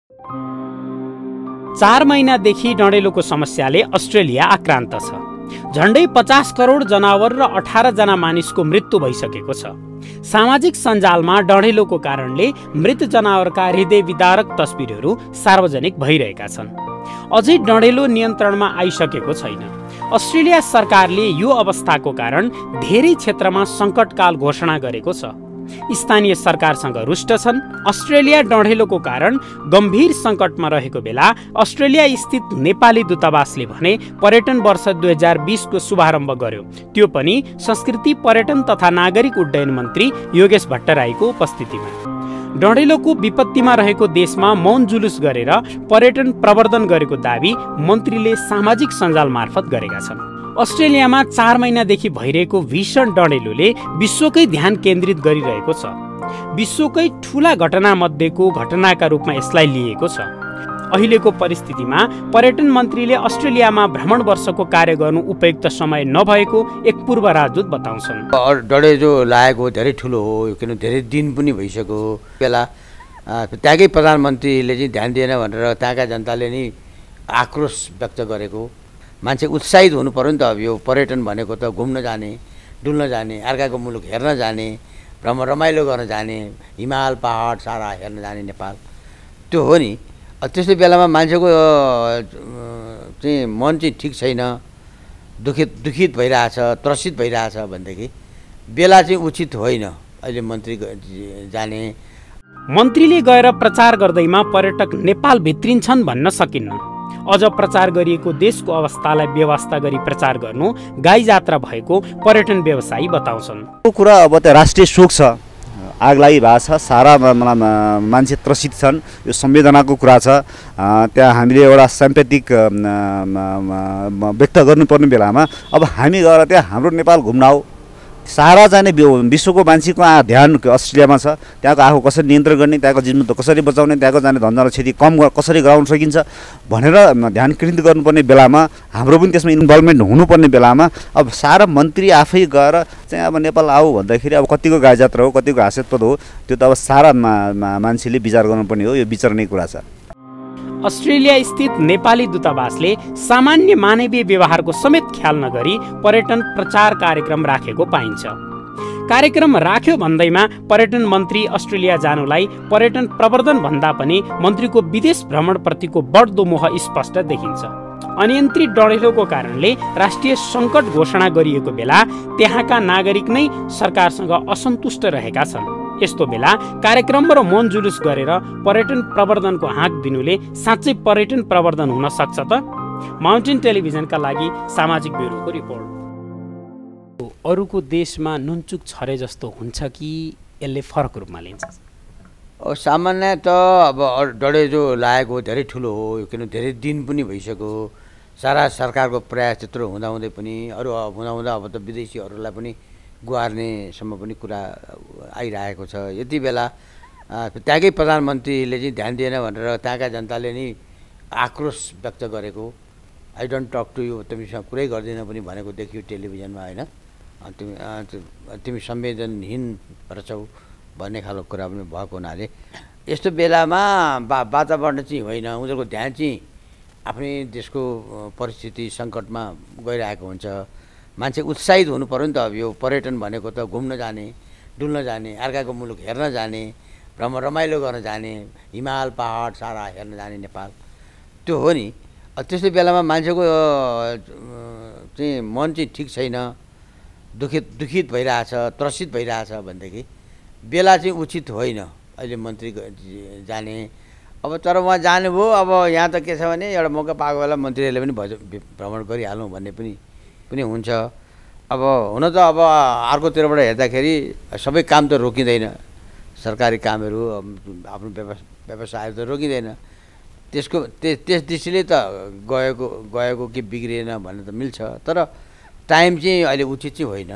4 महिनादेखि डढेलोको समस्याले अस्ट्रेलिया आक्रान्त छ। झण्डै 50 करोड जनावर र 18 जना मानिसको मृत्यु भइसकेको छ। सामाजिक सञ्जालमा डढेलोको कारणले मृत जनावरका हृदय विदारक तस्बिरहरू सार्वजनिक भइरहेका छन्। अझै डढेलो नियन्त्रणमा आइसकेको छैन। अस्ट्रेलिया सरकारले यो अवस्थाको कारण धेरै क्षेत्रमा सङ्कटकाल घोषणा गरेको छ। स्थानीय सरकारसँग रुष्ट छन्। अस्ट्रेलिया डढेलोको कारण गम्भीर सङ्कटमा रहेको बेला अस्ट्रेलिया स्थित नेपाली दूतावासले भने पर्यटन वर्ष 2020 को शुभारम्भ गर्यो, त्यो पनि संस्कृति पर्यटन तथा नागरिक उड्डयन मन्त्री योगेश भट्टराईको उपस्थितिमा। डढेलोको विपत्तिमा रहेको देशमा मौन जुलुस गरेर पर्यटन प्रवर्धन गरेको दावी मन्त्रीले सामाजिक सञ्जाल मार्फत गरेका छन्। अस्ट्रेलियामा 4 महिनादेखि भइरहेको भीषण डढेलोले विश्वकै ध्यान केन्द्रित गरिरहेको छ। विश्वकै ठूला घटनामध्येको घटनाका रूपमा यसलाई लिएको छ। अहिलेको परिस्थितिमा पर्यटन मन्त्रीले अस्ट्रेलियामा भ्रमण वर्षको कार्य गर्नु उपयुक्त समय नभएको एक पूर्व राजदूत बताउँछन्। डढेलो लागेको धेरै ठुलो हो, किन धेरै दिन पनि भइसक्यो। बेला त्यहाँकै प्रधानमन्त्रीले चाहिँ ध्यान दिएन भनेर त्यहाँका जनताले नि आक्रोश व्यक्त गरेको। मान्छे उत्साहित हुनु पर्यो नि त। अब यो पर्यटन भनेको त घुम्न जाने, डुल्न जाने, अर्काको मुलुक हेर्न जाने, रमाइलो गर्न जाने, हिमाल पहाड सारा हेर्न जाने नेपाल, त्यो हो नि। त्यस्तो बेलामा मान्छेको चाहिँ मन चाहिँ ठिक छैन, दुखित भइरहेछ, त्रसित भइरहेछ भनेदेखि बेला चाहिँ उचित होइन अहिले मन्त्री जाने। मन्त्रीले गएर प्रचार गर्दैमा पर्यटक नेपाल भित्रिन्छन् भन्न सकिन्न। अझ प्रचार गरिएको देशको अवस्थालाई व्यवस्था गरी प्रचार गर्नु गाई जात्रा भएको पर्यटन व्यवसायी बताउँछन्। यो कुरा अब त राष्ट्रिय शोक छ, आग लागिरहेको छ, सारा मान्छे त्रसित छन्, यो संवेदनाको कुरा छ। त्यहाँ हामीले एउटा स्याम्पेथिक व्यक्त गर्नुपर्ने बेलामा अब हामी गएर त्यहाँ हाम्रो नेपाल घुम्न आऊ, सारा जाने विश्वको मान्छेको ध्यान अस्ट्रेलियामा छ। त्यहाँको आफू कसरी नियन्त्रण गर्ने, त्यहाँको जीवन कसरी बचाउने, त्यहाँको जाने धनजरा क्षति कम कसरी गराउन सकिन्छ भनेर ध्यान केन्द्रित गर्नुपर्ने बेलामा हाम्रो पनि त्यसमा इन्भल्भमेन्ट हुनुपर्ने बेलामा अब सारा मन्त्री आफै गएर चाहिँ अब नेपाल आऊ भन्दाखेरि अब कतिको गाई जात्रा हो, कतिको हास्यास्पद हो, त्यो त अब सारा मान्छेले विचार गर्नुपर्ने हो। यो विचार्ने कुरा छ। अस्ट्रेलिया स्थित नेपाली दूतावासले सामान्य मानवीय व्यवहारको समेत ख्याल नगरी पर्यटन प्रचार कार्यक्रम राखेको पाइन्छ। कार्यक्रम राख्यो भन्दैमा पर्यटन मन्त्री अस्ट्रेलिया जानुलाई पर्यटन प्रवर्धन भन्दा पनि मन्त्रीको विदेश भ्रमण प्रतिको बढ्दो मोह स्पष्ट देखिन्छ। अनियन्त्रित डढेलोको कारणले राष्ट्रिय सङ्कट घोषणा गरिएको बेला त्यहाँका नागरिक नै सरकारसँग असन्तुष्ट रहेका छन्। यस्तो बेला कार्यक्रम र मौन जुलुस गरेर पर्यटन प्रवर्धनको हाँक दिनुले साँच्चै पर्यटन प्रवर्धन हुन सक्छ त? माउन्टेन टेलिभिजनका लागि सामाजिक ब्युरोको रिपोर्ट। अरूको देशमा नुनचुक छरे जस्तो हुन्छ कि यसले फरक रूपमा लिन्छ? सामान्य त अब डढेलो लागेको धेरै ठुलो हो, किन धेरै दिन पनि भइसक्यो। सारा सरकारको प्रयास त्यत्रो हुँदाहुँदै पनि अरू हुँदाहुँदा अब त विदेशीहरूलाई पनि गुहार्नेसम्म पनि कुरा आइरहेको छ। यति बेला त्यहाँकै प्रधानमन्त्रीले चाहिँ ध्यान दिएन भनेर त्यहाँका जनताले नि आक्रोश व्यक्त गरेको। I don't talk to you, तिमीसँग कुरै गर्दैन पनि भनेको देखियो टेलिभिजनमा, होइन? तिमी संवेदनहीन रहेछौ भन्ने खालको कुरा पनि भएको हुनाले यस्तो बेलामा वातावरण चाहिँ होइन, उनीहरूको ध्यान चाहिँ आफ्नै देशको परिस्थिति सङ्कटमा गइरहेको हुन्छ। मान्छे उत्साहित हुनु पर्यो नि त। अब यो पर्यटन भनेको त घुम्न जाने, डुल्न जाने, अर्काको मुलुक हेर्न जाने, रमाइलो गर्न जाने, हिमाल पहाड सारा हेर्न जाने नेपाल, त्यो हो नि। त्यस्तो बेलामा मान्छेको चाहिँ मन चाहिँ ठिक छैन, दुखित भइरहेछ, त्रसित भइरहेछ भनेदेखि बेला चाहिँ उचित होइन अहिले मन्त्री जाने। अब तर उहाँ जानुभयो, अब यहाँ त के छ भने एउटा मौका पाएको बेला मन्त्रीहरूले पनि भ्रमण गरिहालौँ भन्ने पनि हुन्छ। अब हुन त अब अर्कोतिरबाट हेर्दाखेरि सबै काम त रोकिँदैन, सरकारी कामहरू आफ्नो व्यवसायहरू त रोकिँदैन। त्यस दृष्टिले त गएको के बिग्रिएन भन्ने त मिल्छ, तर टाइम चाहिँ अहिले उचित चाहिँ होइन।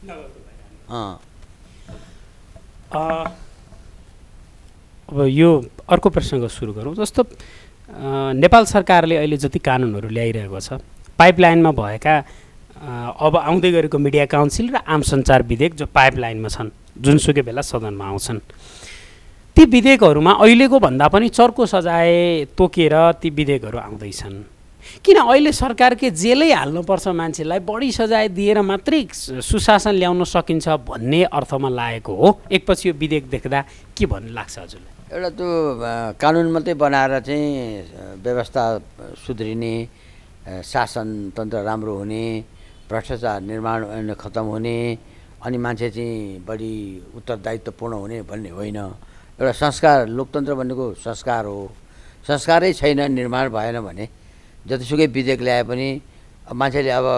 अब यो अर्को प्रसङ्ग सुरु गरौँ। जस्तो नेपाल सरकारले अहिले जति कानुनहरू ल्याइरहेको छ, पाइपलाइनमा भएका अब आउँदै गरेको मिडिया काउन्सिल र आम सञ्चार विधेयक जो पाइपलाइनमा छन्, जुनसुकै बेला सदनमा आउँछन्, ती विधेयकहरूमा अहिलेको भन्दा पनि चर्को सजाय तोकेर ती विधेयकहरू आउँदैछन्। किन अहिले सरकारले जेलै हाल्नुपर्छ मान्छेलाई, बढी सजाय दिएर मात्रै सुशासन ल्याउन सकिन्छ भन्ने अर्थमा लागेको हो? एकपछि यो विधेयक देख्दा के भन्नु लाग्छ हजुरलाई? एउटा त्यो कानुन मात्रै बनाएर चाहिँ व्यवस्था सुध्रिने, शासनतन्त्र राम्रो हुने, भ्रष्टाचार निर्माण खतम हुने, अनि मान्छे चाहिँ बढी उत्तरदायित्वपूर्ण हुने भन्ने होइन। एउटा संस्कार, लोकतन्त्र भनेको संस्कार हो। संस्कारै छैन, निर्माण भएन भने जतिसुकै विधेयक ल्याए पनि मान्छेले अब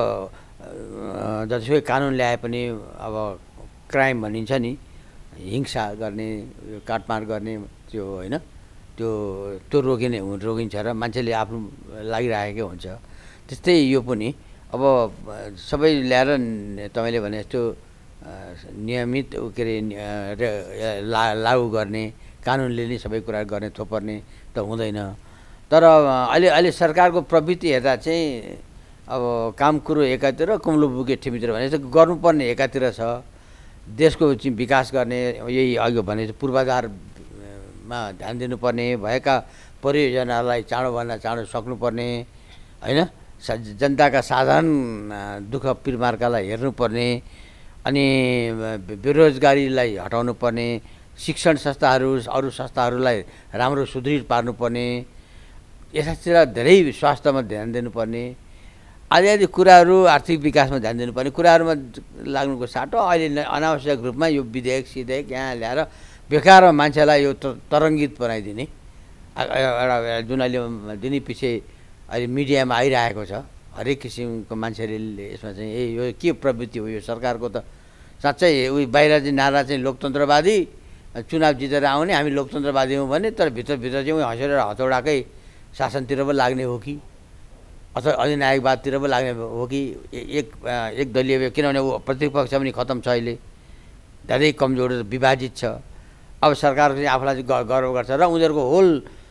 जतिसुकै कानुन ल्याए पनि अब क्राइम भनिन्छ नि, हिंसा गर्ने, काटमार गर्ने, त्यो होइन, त्यो रोकिन्छ र मान्छेले आफ्नो लागिरहेकै हुन्छ। त्यस्तै यो पनि अब सबै ल्याएर तपाईँले भने जस्तो नियमित के अरे लागू गर्ने, कानुनले नै सबै कुरा गर्ने थोपर्ने त हुँदैन। तर अहिले सरकारको प्रवृत्ति हेर्दा चाहिँ अब काम कुरो एकातिर, कुम्लो बुके ठिमीतिर भने जस्तो गर्नुपर्ने एकातिर छ। देशको चाहिँ विकास गर्ने, यही अघि भने पूर्वाधारमा ध्यान दिनुपर्ने, भएका परियोजनालाई चाँडोभन्दा चाँडो सक्नुपर्ने होइन, जनताका साधारण दुःख पिरमार्कालाई हेर्नुपर्ने, अनि बेरोजगारीलाई हटाउनु पर्ने, शिक्षण संस्थाहरू अरू संस्थाहरूलाई राम्रो सुदृढ पार्नुपर्ने, यतातिर धेरै स्वास्थ्यमा ध्यान दिनुपर्ने, आदि कुराहरू, आर्थिक विकासमा ध्यान दिनुपर्ने कुराहरूमा लाग्नुको साटो अहिले अनावश्यक रूपमा यो विधेयक सिधेयक यहाँ ल्याएर बेकारमा मान्छेलाई यो तरङ्गित बनाइदिने एउटा जुन अहिले दिनै पछि अहिले मिडियामा आइरहेको छ। हरेक किसिमको मान्छेले यसमा चाहिँ यो के प्रवृत्ति हो यो सरकारको? त साँच्चै उयो बाहिर चाहिँ नारा चाहिँ लोकतन्त्रवादी, चुनाव जितेर आउने, हामी लोकतन्त्रवादी हौँ भने, तर भित्रभित्र चाहिँ हँसेर हतौडाकै शासनतिर पो लाग्ने हो कि अथवा अधिनायकवादतिर पो लाग्ने हो कि एक दलीय, किनभने ऊ प्रतिपक्ष पनि खतम छ, अहिले धेरै कमजोर विभाजित छ। अब सरकार चाहिँ आफूलाई चाहिँ गर्व गर्छ र उनीहरूको होल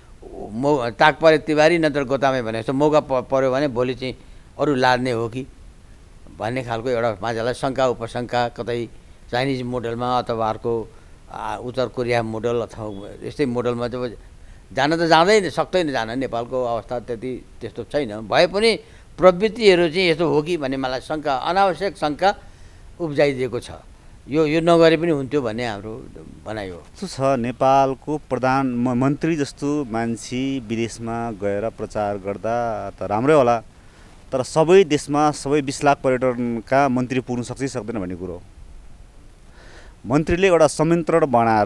ताक परे तिवारी नत्र गोतामे भने जस्तो मौका पऱ्यो भने भोलि चाहिँ अरू लाद्ने हो कि भन्ने खालको एउटा मान्छेलाई शङ्का उपशङ्का, कतै चाइनिज मोडलमा अथवा अर्को उत्तर कोरिया मोडल अथवा यस्तै मोडलमा चाहिँ जान त जाँदैन, सक्दैन जान। नेपालको अवस्था त्यस्तो छैन, भए पनि प्रवृत्तिहरू चाहिँ यस्तो हो कि भन्ने मलाई शङ्का, अनावश्यक शङ्का उब्जाइदिएको छ। यो नगरे पनि हुन्थ्यो भन्ने हाम्रो भनाइ हो। यस्तो छ, नेपालको प्रधानमन्त्री जस्तो मान्छे विदेशमा गएर प्रचार गर्दा त राम्रै होला, तर सबै देशमा सबै 20 लाख पर्यटनका मन्त्री पुग्न सक्छ कि सक्दैन भन्ने कुरो हो। मन्त्रीले एउटा संयन्त्र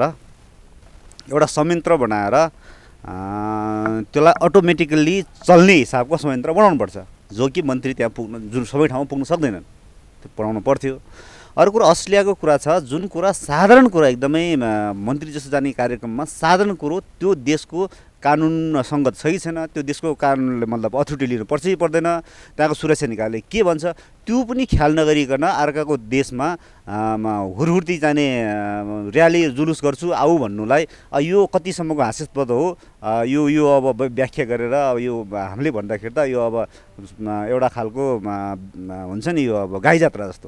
बनाएर त्यसलाई अटोमेटिकल्ली चल्ने हिसाबको संयन्त्र बनाउनुपर्छ, जो कि मन्त्री त्यहाँ पुग्न, जुन सबै ठाउँमा पुग्न सक्दैनन्, त्यो बनाउनु पर्थ्यो। अर्को कुरा अस्ट्रेलियाको कुरा छ, जुन कुरा साधारण कुरा एकदमै मन्त्री जस्तो जाने कार्यक्रममा साधारण कुरो, त्यो देशको कानुन सङ्गत सही छैन, त्यो देशको कानुनले मतलब अथोरिटी लिनु पर्छ कि पर्दैन, त्यहाँको सुरक्षा निकायले के भन्छ त्यो पनि ख्याल नगरिकन अर्काको देशमा हुरहुर्ती जाने र्याली जुलुस गर्छु आऊ भन्नुलाई यो कतिसम्मको हास्यास्पद हो? यो अब व्याख्या गरेर यो हामीले भन्दाखेरि त यो अब एउटा खालको हुन्छ नि, यो अब गाई जात्रा जस्तो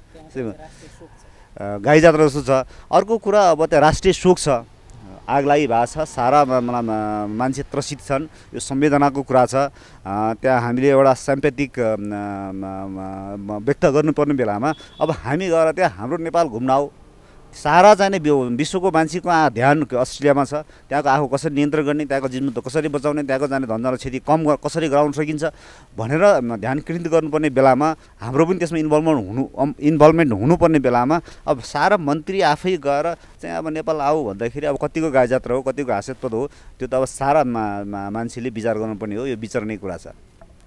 छ। अर्को कुरा अब त्यहाँ राष्ट्रिय शोक छ, आगलागी भएको छ, सारा मान्छे त्रसित छन्, यो संवेदनाको कुरा छ। त्यहाँ हामीले एउटा स्याम्पेथिक व्यक्त गर्नुपर्ने बेलामा अब हामी गएर त्यहाँ हाम्रो नेपाल घुम्न आऊ, सारा चाहिने विश्वको मान्छेको ध्यान अस्ट्रेलियामा छ, त्यहाँको आफू कसरी नियन्त्रण गर्ने, त्यहाँको जीवन कसरी बचाउने, त्यहाँको जाने धन्दा क्षति कम कसरी गराउन सकिन्छ भनेर ध्यान केन्द्रित गर्नुपर्ने बेलामा हाम्रो पनि त्यसमा इन्भल्भमेन्ट हुनुपर्ने बेलामा अब सारा मन्त्री आफै गएर चाहिँ अब नेपाल आऊ भन्दाखेरि अब कतिको गाई जात्रा हो, कतिको हास्यास्पद हो, त्यो त अब सारा मान्छेले विचार गर्नुपर्ने हो। यो विचार्ने कुरा छ।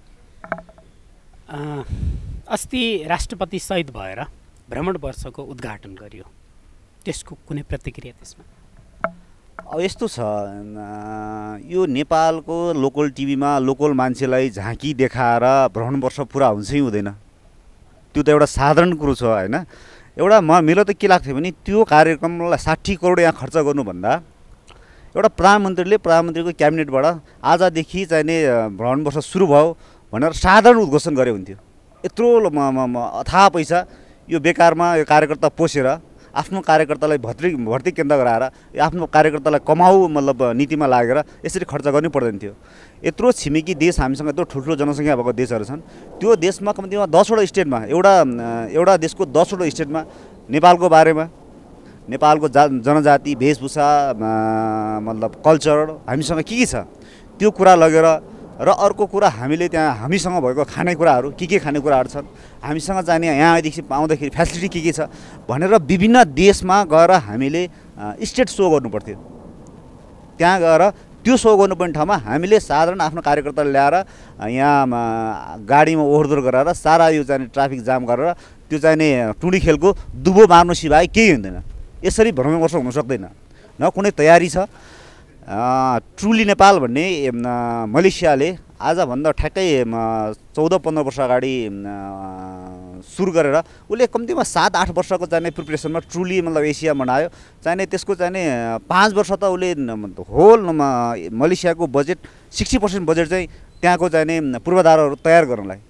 अस्ति राष्ट्रपति शहीद भएर भ्रमण वर्षको उद्घाटन गरियो, त्यसको कुनै प्रतिक्रिया त्यसमा? अब यस्तो छ, यो नेपालको लोकल टिभीमा लोकल मान्छेलाई झाँकी देखाएर भ्रमण वर्ष पुरा हुन्छ कि हुँदैन, त्यो त एउटा साधारण कुरो छ होइन। एउटा मेरो त के लाग्थ्यो भने त्यो कार्यक्रमलाई 60 करोड यहाँ खर्च गर्नुभन्दा एउटा प्रधानमन्त्रीको क्याबिनेटबाट आजदेखि चाहिने भ्रमण वर्ष सुरु भयो भनेर साधारण उद्घोषण गरे हुन्थ्यो। यत्रो अथाह पैसा यो बेकारमा यो कार्यकर्ता पोसेर आफ्नो कार्यकर्तालाई भर्ती केन्द्र गराएर आफ्नो कार्यकर्तालाई कमाऊ मतलब नीतिमा लागेर यसरी खर्च गर्नै पर्दैन थियो। यत्रो छिमेकी देश हामीसँग यत्रो ठुल्ठुलो जनसङ्ख्या भएको देशहरू छन्, त्यो देशमा कम्तीमा 10वटा स्टेटमा एउटा देशको 10वटा स्टेटमा नेपालको बारेमा, नेपालको जनजाति वेशभूषा मतलब कल्चर हामीसँग के छ त्यो कुरा लगेर, र अर्को कुरा हामीले त्यहाँ हामीसँग भएको खानेकुराहरू के खानेकुराहरू छन्, हामीसँग चाहिने यहाँदेखि आउँदाखेरि फेसिलिटी के छ भनेर विभिन्न देशमा गएर हामीले स्टेट सो गर्नुपर्थ्यो। त्यहाँ गएर त्यो सो गर्नुपर्ने ठाउँमा हामीले साधारण आफ्नो कार्यकर्ताले ल्याएर यहाँ गाडीमा ओहोरदोहोर गराएर सारा यो चाहिँ ट्राफिक जाम गरेर त्यो चाहिने टुँडी खेलको दुबो मार्नु सिवाय केही हुँदैन। यसरी भ्रमणवर्ष हुन सक्दैन, न कुनै तयारी छ। ट्रुली नेपाल भन्ने मलेसियाले आजभन्दा ठ्याक्कै 14-15 वर्ष अगाडि सुरु गरेर उसले कम्तीमा 7-8 वर्षको चाहिने प्रिपरेसनमा ट्रुली मतलब एसिया बनायो। चाहिने त्यसको चाहिने 5 वर्ष त उसले होल मलेसियाको बजेट 60% बजेट चाहिँ त्यहाँको चाहिने पूर्वाधारहरू तयार गर्नलाई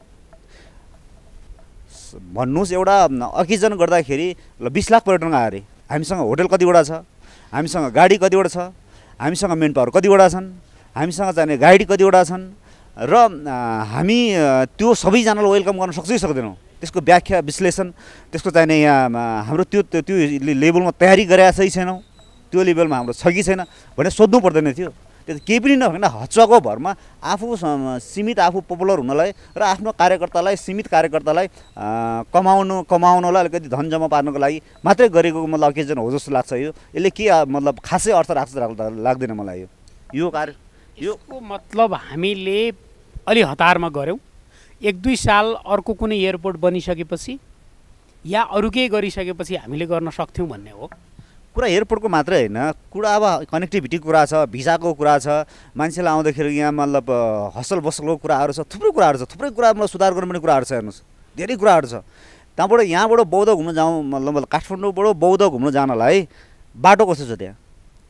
भन्नुहोस्। एउटा अकेजन गर्दाखेरि 20 लाख पर्यटन आयो अरे। हामीसँग होटल कतिवटा छ, हामीसँग गाडी कतिवटा छ, हामीसँग मेन पावर कतिवटा छन्, हामीसँग चाहिने गाइड कतिवटा छन्, र हामी त्यो सबैजनालाई वेलकम गर्न सक्छै सक्दैनौँ। त्यसको व्याख्या विश्लेषण त्यसको चाहिने यहाँ हाम्रो त्यो लेभलमा तयारी गरेका सही छैनौँ, त्यो लेभलमा हाम्रो छ कि छैन भनेर सोध्नु पर्दैन थियो। त्यो त केही पनि नभएन, हच्चाको भरमा आफू सीमित आफू पपुलर हुनलाई र आफ्नो कार्यकर्तालाई सीमित कार्यकर्तालाई कमाउनलाई अलिकति धन जम्मा पार्नको लागि मात्रै गरेको मतलब अकेजन हो जस्तो लाग्छ। यसले के मतलब खासै अर्थ राख्छ लाग्दैन मलाई। यो कार्य यसको मतलब हामीले अलि हतारमा गऱ्यौँ। 1-2 साल अर्को कुनै एयरपोर्ट बनिसकेपछि या अरू केही गरिसकेपछि हामीले गर्न सक्थ्यौँ भन्ने हो कुरा। एयरपोर्टको मात्रै होइन कुरा, अब कनेक्टिभिटी कुरा छ, भिसाको कुरा छ, मान्छेलाई आउँदाखेरि यहाँ मतलब हसल बसलको कुराहरू छ, थुप्रै कुराहरू छ, थुप्रै कुरामा सुधार गर्नुपर्ने कुराहरू छ। हेर्नुहोस् धेरै कुराहरू छ। यहाँबाट बौद्ध घुम्न जाउँ मतलब काठमाडौँबाट बौद्ध घुम्न जानलाई बाटो कस्तो छ, त्यहाँ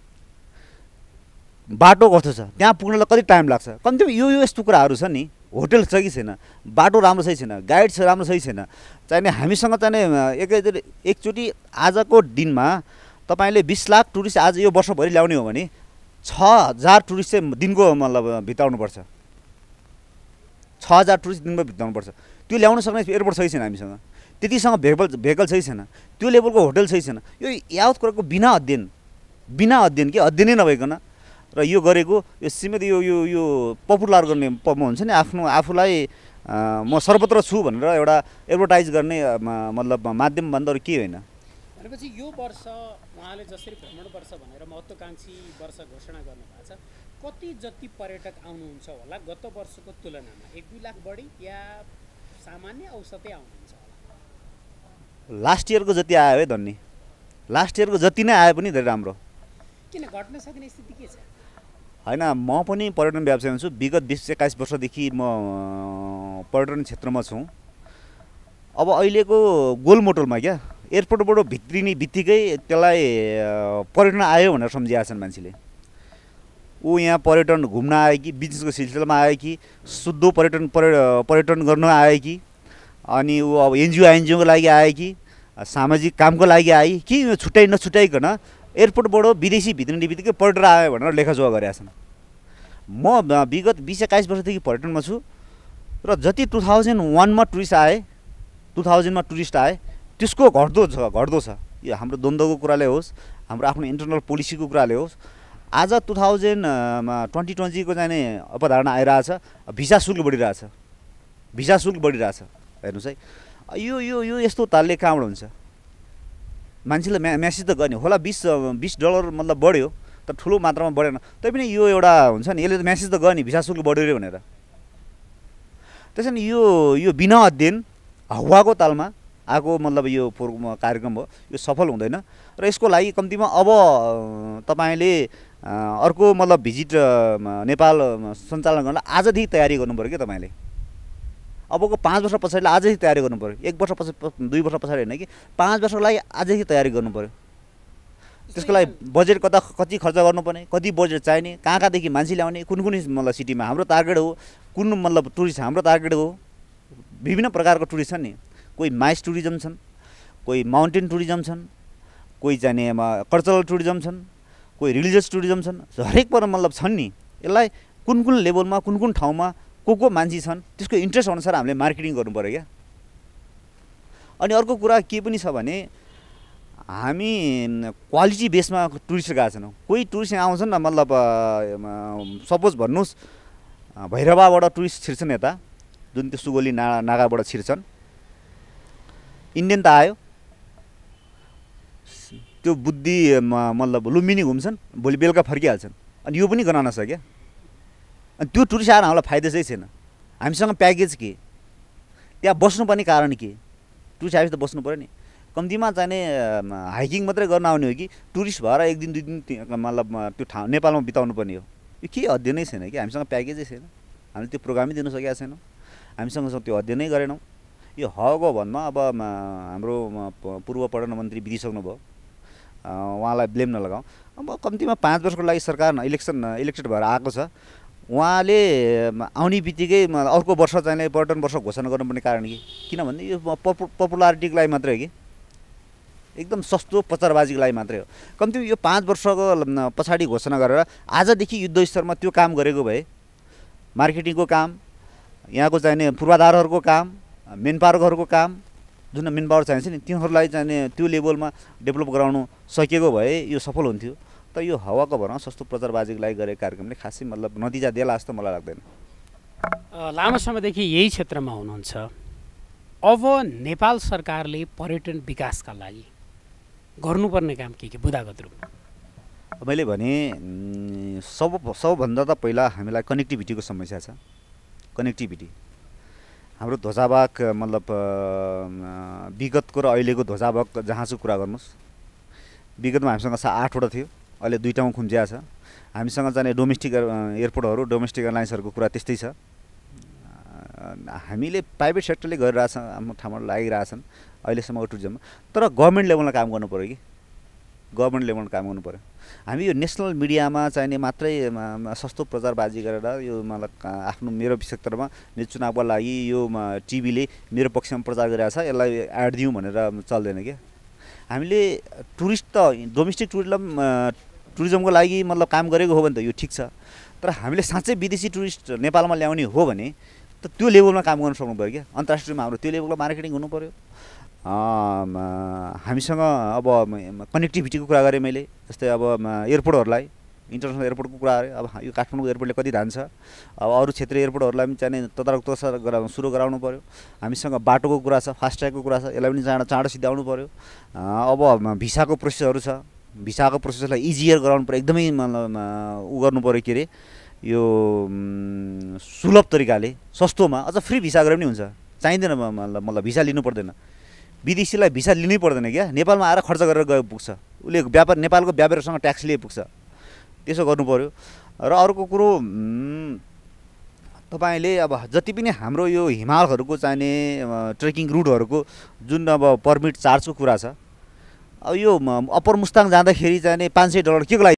बाटो कस्तो छ, त्यहाँ पुग्नलाई कति टाइम लाग्छ, कम्तीमा यो यस्तो कुराहरू छ नि। होटल छ कि छैन, बाटो राम्रो सही छैन, गाइड छ राम्रो सही छैन। चाहिने हामीसँग चाहिने एकचोटि आजको दिनमा तपाईँले 20 लाख टुरिस्ट आज यो वर्षभरि ल्याउने हो भने 6000 टुरिस्ट चाहिँ दिनको मतलब भित्राउनुपर्छ। 6000 टुरिस्ट दिनमा भित्राउनुपर्छ। त्यो ल्याउन सक्ने एयरपोर्ट सही छैन हामीसँग, त्यतिसँग भेहिकल सही छैन, त्यो लेभलको होटल सही छैन। यो यावत कुराको बिना अध्ययन के अध्ययनै नभइकन र यो गरेको यो सीमित यो पपुलर गर्ने हुन्छ नि, आफूलाई म सर्वत्र छु भनेर एउटा एडभर्टाइज गर्ने मतलब माध्यम भन्दा अरू के होइन। भनेपछि यो वर्ष उहाँले जसरी भ्रमण वर्ष भनेर महत्त्वकाङ्क्षी वर्ष घोषणा गर्नुभएको छ, कति जति पर्यटक आउनुहुन्छ होला गत वर्षको तुलनामा? 1-2 लाख बढी या सामान्य औसतै आउनुहुन्छ होला? लास्ट इयरको जति आयो है धन्नी, लास्ट इयरको जति नै आए पनि धेरै राम्रो। किन घट्न सक्ने स्थिति के छ? होइन, म पनि पर्यटन व्यवसाय हुन्छु। विगत 20-21 वर्षदेखि म पर्यटन क्षेत्रमा छु। अब अहिलेको गोलमोटोलमा क्या एयरपोर्टबाट भित्रिने बित्तिकै त्यसलाई पर्यटन आयो भनेर सम्झिरहेका छन् मान्छेले। ऊ यहाँ पर्यटन घुम्न आयो कि बिजनेसको सिलसिलामा आयो कि शुद्ध पर्यटन गर्न आयो कि अनि ऊ अब एनजिओको लागि आयो कि सामाजिक कामको लागि आयो कि नछुट्याइकन एयरपोर्टबाट विदेशी भित्रिने बित्तिकै पर्यटन आयो भनेर लेखाजोखा गरेका छन्। म विगत 20-21 वर्षदेखि पर्यटनमा छु र जति 2001मा टुरिस्ट आए, 2000मा टुरिस्ट आए, त्यसको घट्दो छ। यो हाम्रो द्वन्द्वको कुराले होस्, हाम्रो आफ्नो इन्टरनल पोलिसीको कुराले होस्। आज 2020को चाहिने अवधारणा आइरहेछ, भिसा शुल्क बढिरहेछ। हेर्नुहोस् है, यो यस्तो तालले कहाँबाट हुन्छ? मान्छेलाई म्यासेज त गर्ने होला, $20 मतलब बढ्यो तर ठुलो मात्रामा बढेन। तैपनि यो एउटा हुन्छ नि, यसले त म्यासेज त गर्ने भिसा शुल्क बढ्यो रे भनेर। त्यसैले यो बिना अध्ययन हावाको तालमा आएको मतलब यो कार्यक्रम हो, यो सफल हुँदैन। र यसको लागि कम्तीमा अब तपाईँले अर्को मतलब भिजिट नेपाल सञ्चालन गर्न आजदेखि तयारी गर्नु पऱ्यो क्या। तपाईँले अबको 5 वर्ष पछाडिलाई आजदेखि तयारी गर्नु पऱ्यो। 1 वर्ष पछि 2 वर्ष पछाडि होइन कि 5 वर्षको लागि आजदेखि तयारी गर्नु पऱ्यो। त्यसको लागि बजेट कति खर्च गर्नुपर्ने, कति बजेट चाहिने, कहाँदेखि मान्छे ल्याउने, कुन मतलब सिटीमा हाम्रो टार्गेट हो, कुन मतलब टुरिस्ट हाम्रो टार्गेट हो। विभिन्न प्रकारको टुरिस्ट छन् नि, कोही माइस टुरिज्म छन्, कोही माउन्टेन टुरिज्म छन्, कोही चाहिँ कल्चरल टुरिज्म छन्, कोही रिलिजियस टुरिज्म छन्, हरेक पर मतलब छन् नि। यसलाई कुन कुन लेभलमा कुन कुन ठाउँमा को मान्छे छन् त्यसको इन्ट्रेस्ट अनुसार हामीले मार्केटिङ गर्नु पर्यो क्या। अनि अर्को कुरा के पनि छ भने हामी क्वालिटी बेसमा टुरिस्ट गएको छैनौँ। कोही टुरिस्ट यहाँ आउँछन् न, मतलब सपोज भन्नुहोस् भैरवाबाट टुरिस्ट छिर्छन् यता, जुन त्यो सुगोली नागाबाट छिर्छन्, इन्डियन त आयो, त्यो बुद्धि मतलब लुम्बिनी घुम्छन्, भोलि बेलुका फर्किहाल्छन्। अनि यो पनि गराउन सक्यो। अनि त्यो टुरिस्ट आएर हामीलाई फाइदा चाहिँ छैन। हामीसँग प्याकेज के, त्यहाँ बस्नुपर्ने कारण के, टुरिस्ट आएपछि त बस्नु पऱ्यो नि। कम्तीमा चाहिने हाइकिङ मात्रै गर्न आउने हो कि टुरिस्ट भएर 1 दिन 2 दिन मतलब त्यो ठाउँ नेपालमा बिताउनु पर्ने हो? यो के अध्ययनै छैन कि, हामीसँग प्याकेजै छैन, हामीले त्यो प्रोग्रामै दिनु सकेका छैनौँ, हामीसँग त्यो अध्ययनै गरेनौँ। यो हको भन्दा अब हाम्रो पूर्व पर्यटन मन्त्री बितिसक्नुभयो, उहाँलाई ब्लेम नलगाउँ। अब कम्तीमा 5 वर्षको लागि सरकार इलेक्टेड भएर आएको छ, उहाँले आउने बित्तिकै अर्को वर्ष चाहिँ पर्यटन वर्ष घोषणा गर्नुपर्ने कारण के? किनभने यो पपुलारिटीको लागि मात्रै हो कि, एकदम सस्तो प्रचारबाजीको लागि मात्रै हो। कम्तीमा यो 5 वर्षको पछाडि घोषणा गरेर आजदेखि युद्ध स्तरमा त्यो काम गरेको भए, मार्केटिङको काम, यहाँको चाहिने पूर्वाधारहरूको काम, मेनपावरहरूको काम, जुन मेनपावर चाहिन्छ नि तिनीहरूलाई चाहिने त्यो लेभलमा डेभलप गराउनु सकेको भए यो सफल हुन्थ्यो। त यो हावाको भरमा सस्तो प्रचारबाजीको लागि गरेको कार्यक्रमले खासै मतलब नतिजा देला जस्तो मलाई लाग्दैन। लामो समयदेखि यही क्षेत्रमा हुनुहुन्छ। अब नेपाल सरकारले पर्यटन विकासका लागि गर्नुपर्ने काम के बुदागत रूपमा? मैले भने सबभन्दा त पहिला हामीलाई कनेक्टिभिटीको समस्या छ। कनेक्टिभिटी हाम्रो ध्वजाभाग मतलब विगतको र अहिलेको ध्वजाभाग जहाँसुकै कुरा गर्नुहोस्, विगतमा हामीसँग 8वटा थियो, अहिले 2टामा खुम्जिया छ। हामीसँग चाहिँ डोमेस्टिक एयरपोर्टहरू, डोमेस्टिक एयरलाइन्सहरूको कुरा त्यस्तै छ। हामीले प्राइभेट सेक्टरले गरिरहेछ, हाम्रो ठाउँमा लागिरहेछन् अहिलेसम्मको टुरिज्ममा, तर गभर्मेन्ट लेभलमा काम गर्नु पऱ्यो कि, गभर्मेन्ट लेभलमा काम गर्नु पऱ्यो। हामी यो नेसनल मिडियामा चाहिने मात्रै सस्तो प्रचारबाजी गरेर यो मतलब आफ्नो मेरो क्षेत्रमा चुनावको लागि यो टिभीले मेरो पक्षमा प्रचार गरिरहेछ, यसलाई एड दिउँ भनेर चल्दैन क्या। हामीले टुरिस्ट त डोमेस्टिक टुरिज्मको लागि मतलब काम गरेको हो भने त यो ठिक छ, तर हामीले साँच्चै विदेशी टुरिस्ट नेपालमा ल्याउने हो भने त त्यो लेभलमा काम गर्न सक्नु पऱ्यो क्या। अन्तर्राष्ट्रियमा हाम्रो त्यो लेभलको मार्केटिङ हुनु पऱ्यो। हामीसँग अब कनेक्टिभिटीको कुरा गरेँ मैले, जस्तै अब एयरपोर्टहरूलाई, इन्टरनेसनल एयरपोर्टको कुरा गरेँ। अब यो काठमाडौँ एयरपोर्टले कति धान्छ, अब अरू क्षेत्रीय एयरपोर्टहरूलाई पनि चाहिने तदारक सुरु गराउनु पऱ्यो। हामीसँग बाटोको कुरा छ, फास्ट्यागको कुरा छ, यसलाई पनि चाँडो सिध्याउनु पऱ्यो। अब भिसाको प्रोसेसहरू छ, भिसाको प्रोसेसलाई इजियर गराउनु पऱ्यो, एकदमै उ गर्नु पऱ्यो, के अरे यो सुलभ तरिकाले सस्तोमा, अझ फ्री भिसा गरे पनि हुन्छ, चाहिँदैन मतलब भिसा लिनु पर्दैन, विदेशीलाई भिसा लिनै पर्दैन क्या। नेपालमा आएर खर्च गरेर गए पुग्छ, उसले नेपालको व्यापारसँग ट्याक्स लिए पुग्छ, त्यसो गर्नु पऱ्यो। र अर्को कुरो तपाईँले अब जति पनि हाम्रो यो हिमालहरूको चाहिने ट्रेकिङ रुटहरूको जुन अब पर्मिट चार्जको कुरा छ, अब यो अप्पर मुस्ताङ जाँदाखेरि चाहिने $500 के को लागि